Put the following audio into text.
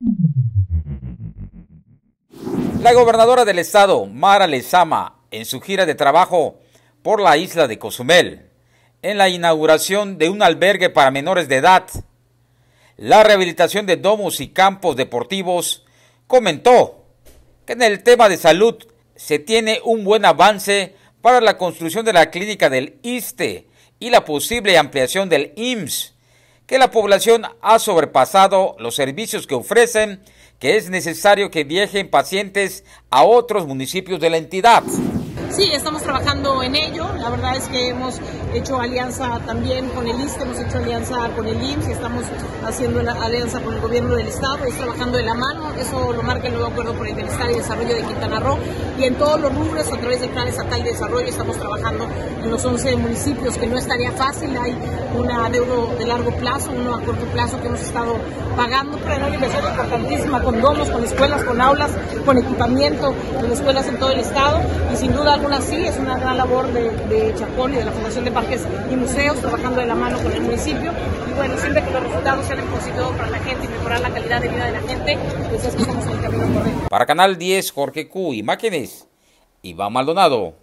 La gobernadora del estado, Mara Lezama, en su gira de trabajo por la isla de Cozumel, en la inauguración de un albergue para menores de edad, la rehabilitación de domos y campos deportivos, comentó que en el tema de salud se tiene un buen avance para la construcción de la clínica del ISSSTE y la posible ampliación del IMSS, que la población ha sobrepasado los servicios que ofrecen, que es necesario que viajen pacientes a otros municipios de la entidad. Sí, estamos trabajando en ello. La verdad es que hemos hecho alianza también con el ISSSTE, hemos hecho alianza con el IMSS y estamos haciendo una alianza con el gobierno del estado y trabajando de la mano. Eso lo marca el nuevo acuerdo por el bienestar y desarrollo de Quintana Roo, y en todos los rubros a través del Plan Estatal de Desarrollo estamos trabajando en los 11 municipios, que no es tarea fácil. Hay una deuda de largo plazo, uno a corto plazo que hemos estado pagando, pero una inversión importantísima con domos, con escuelas, con aulas, con equipamiento en escuelas en todo el estado, y sin duda alguna sí, es una gran labor de Chapón y de la Fundación de Parques y Museos, trabajando de la mano con el municipio. Y bueno, siempre que los resultados sean positivos para la gente y mejorar la calidad de vida de la gente, pues es que estamos en el camino correcto. Para Canal 10, Jorge Q, imágenes, Iván Maldonado.